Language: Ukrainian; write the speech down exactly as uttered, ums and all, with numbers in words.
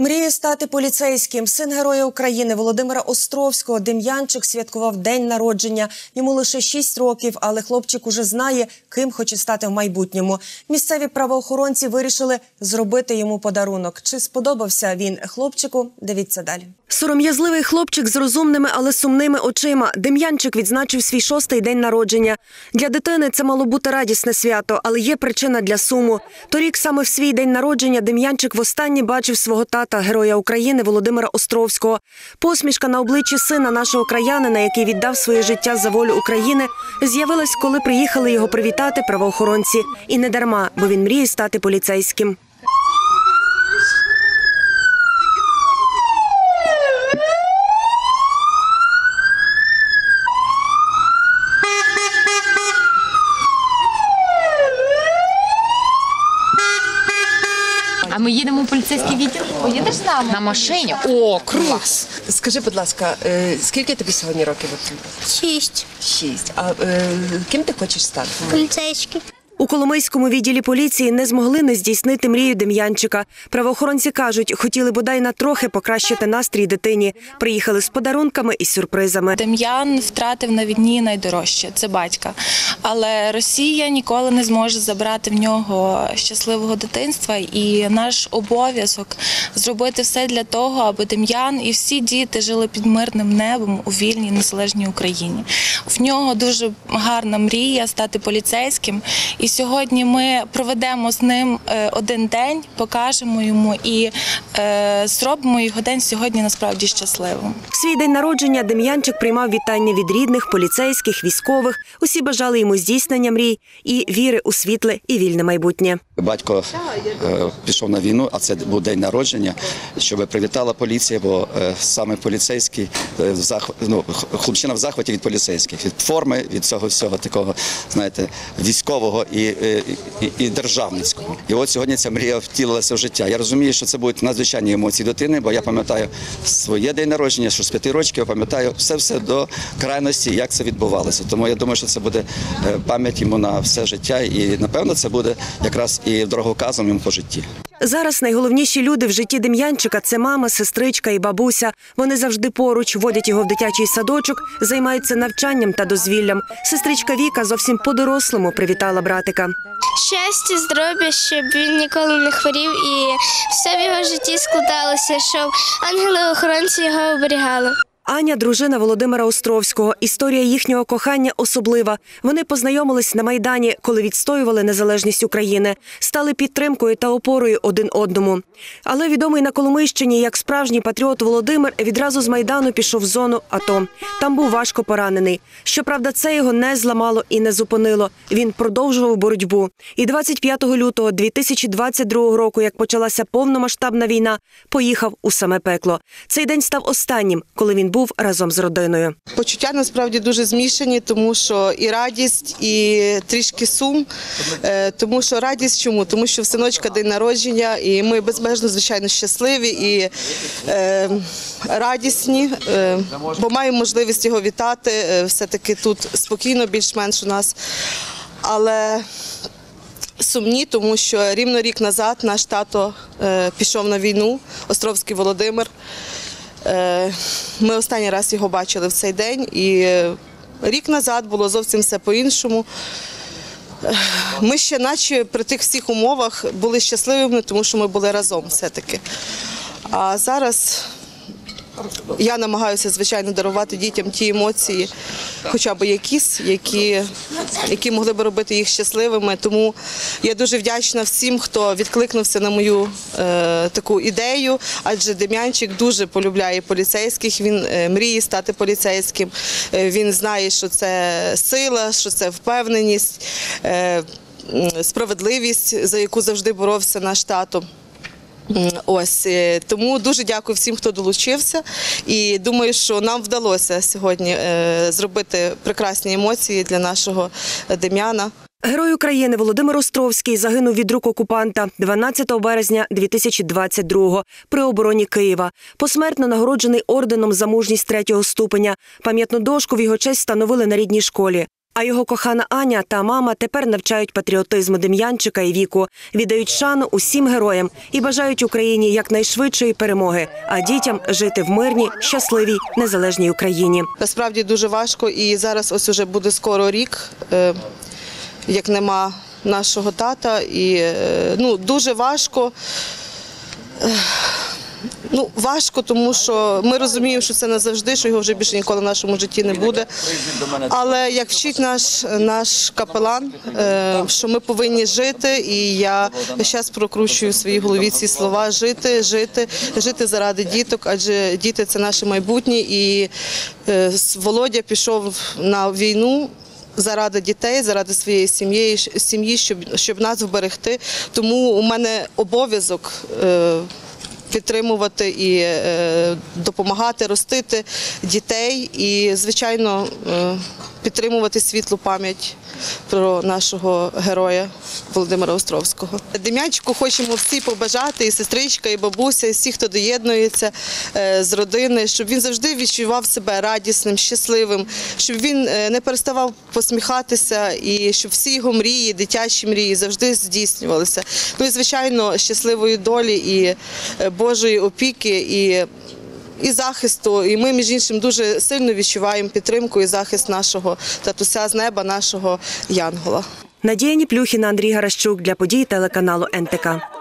Мріє стати поліцейським. Син Героя України Володимира Островського Дем'янчик святкував день народження. Йому лише шість років, але хлопчик уже знає, ким хоче стати в майбутньому. Місцеві правоохоронці вирішили зробити йому подарунок. Чи сподобався він хлопчику? Дивіться далі. Сором'язливий хлопчик з розумними, але сумними очима. Дем'янчик відзначив свій шостий день народження. Для дитини це мало бути радісне свято, але є причина для суму. Торік саме в свій день народження Дем'янчик востаннє бачив свого тата, Героя України Володимира Островського. Посмішка на обличчі сина нашого краянина, який віддав своє життя за волю України, з'явилась, коли приїхали його привітати правоохоронці. І не дарма, бо він мріє стати поліцейським. А ми їдемо в поліцейський відділ? Поїдеш з нами? На машині? О, клас! Скажи, будь ласка, скільки тобі сьогодні років? Шість. Шість. А ким ти хочеш стати? Поліцейський. У Коломийському відділі поліції не змогли не здійснити мрію Дем'янчика. Правоохоронці кажуть, хотіли бодай на трохи покращити настрій дитині. Приїхали з подарунками і сюрпризами. Дем'ян втратив на війні найдорожче – це батька. Але Росія ніколи не зможе забрати в нього щасливого дитинства. І наш обов'язок – зробити все для того, аби Дем'ян і всі діти жили під мирним небом у вільній незалежній Україні. В нього дуже гарна мрія – стати поліцейським. І сьогодні ми проведемо з ним один день, покажемо йому і е, зробимо його день сьогодні насправді щасливим. В свій день народження Дем'янчик приймав вітання від рідних, поліцейських, військових. Усі бажали йому здійснення мрій і віри у світле і вільне майбутнє. Батько е, пішов на війну, а це був день народження, щоб привітала поліція, бо е, саме поліцейський, е, зах... ну, хлопчина в захваті від поліцейських, від форми, від цього всього такого, знаєте, військового і, і, і, і державницького. І от сьогодні ця мрія втілилася в життя. Я розумію, що це будуть надзвичайні емоції дитини, бо я пам'ятаю своє день народження, що з п'яти років я пам'ятаю все-все до крайності, як це відбувалося. Тому я думаю, що це буде пам'ять йому на все життя і, напевно, це буде якраз і дороговказом йому по житті. Зараз найголовніші люди в житті Дем'янчика – це мама, сестричка і бабуся. Вони завжди поруч, водять його в дитячий садочок, займаються навчанням та дозвіллям. Сестричка Віка зовсім по-дорослому привітала братика. Щастя, здоров'я, щоб він ніколи не хворів і все в його житті складалося, щоб ангели-охоронці його оберігали. Аня – дружина Володимира Островського. Історія їхнього кохання особлива. Вони познайомились на Майдані, коли відстоювали незалежність України. Стали підтримкою та опорою один одному. Але відомий на Коломийщині як справжній патріот Володимир відразу з Майдану пішов в зону АТО. Там був важко поранений. Щоправда, це його не зламало і не зупинило. Він продовжував боротьбу. І двадцять п'ятого лютого дві тисячі двадцять другого року, як почалася повномасштабна війна, поїхав у саме пекло. Цей день став останнім, коли він був разом з родиною. Почуття насправді дуже змішані, тому що і радість, і трішки сум. Тому що радість чому? Тому що в синочка день народження, і ми безмежно, звичайно, щасливі і е, радісні, е, бо маємо можливість його вітати, е, все-таки тут спокійно більш-менш у нас. Але сумні, тому що рівно рік назад наш тато е, пішов на війну, Островський Володимир. Ми останній раз його бачили в цей день, і рік назад було зовсім все по-іншому. Ми ще наче при тих всіх умовах були щасливими, тому що ми були разом все-таки. А зараз я намагаюся, звичайно, дарувати дітям ті емоції, хоча б якісь, які, які могли б робити їх щасливими. Тому я дуже вдячна всім, хто відкликнувся на мою е, таку ідею, адже Дем'янчик дуже полюбляє поліцейських, він е, мріє стати поліцейським, е, він знає, що це сила, що це впевненість, е, справедливість, за яку завжди боровся наш тато. Ось, тому дуже дякую всім, хто долучився, і думаю, що нам вдалося сьогодні зробити прекрасні емоції для нашого Дем'яна. Герой України Володимир Островський загинув від рук окупанта дванадцятого березня дві тисячі двадцять другого при обороні Києва. Посмертно нагороджений орденом за мужність третього ступеня. Пам'ятну дошку в його честь встановили на рідній школі. А його кохана Аня та мама тепер навчають патріотизму Дем'янчика і Віку, віддають шану усім героям і бажають Україні якнайшвидшої перемоги, а дітям жити в мирній, щасливій, незалежній Україні. Насправді дуже важко, і зараз ось уже буде скоро рік, е, як нема нашого тата, і е, ну, дуже важко. Е, Ну, важко, тому що ми розуміємо, що це назавжди, що його вже більше ніколи в нашому житті не буде. Але як вчить наш, наш капелан, е, що ми повинні жити, і я зараз прокручую в своїй голові ці слова: жити, жити, жити заради діток, адже діти – це наше майбутнє. І е, Володя пішов на війну заради дітей, заради своєї сім'ї, сім'ї, щоб, щоб нас вберегти. Тому у мене обов'язок е, підтримувати і е, допомагати ростити дітей і, звичайно, е, підтримувати світлу пам'ять про нашого героя Володимира Островського. Дем'янчику хочемо всі побажати, і сестричка, і бабуся, і всі, хто доєднується е, з родини, щоб він завжди відчував себе радісним, щасливим, щоб він е, не переставав посміхатися і щоб всі його мрії, дитячі мрії завжди здійснювалися. Ну і, звичайно, щасливої долі і е, Божої опіки, і і захисту. І ми, між іншим, дуже сильно відчуваємо підтримку і захист нашого татуся з неба, нашого Янгола. Надія Ніплюхіна, Андрій Гаращук для подій телеканалу ен те ка.